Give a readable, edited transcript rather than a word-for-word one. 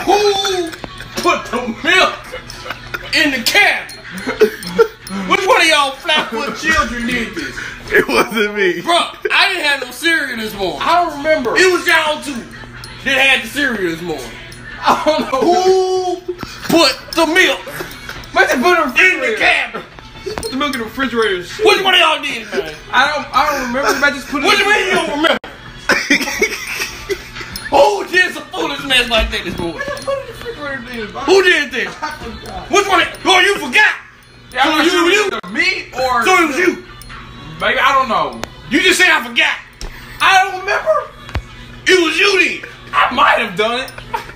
Who put the milk in the cabinet? Which one of y'all flat-foot children did this? It wasn't me. Bro, I didn't have no cereal this morning. I don't remember. It was y'all two that had the cereal this morning. I don't know. Who put the milk What's it put in the in the refrigerator? cabinet? Put the milk in the refrigerator. Which one of y'all did it, man? I don't remember. I just put it. What do you mean you don't remember? Who did some foolishness like that this morning? I just put it in the refrigerator. Then, Who did this? I forgot. Which one? Oh, you forgot. Yeah, I'm So not you- sure you- if it was me or So it was you. Maybe I don't know. You just said I forgot. I don't remember. It was you then. I might have done it.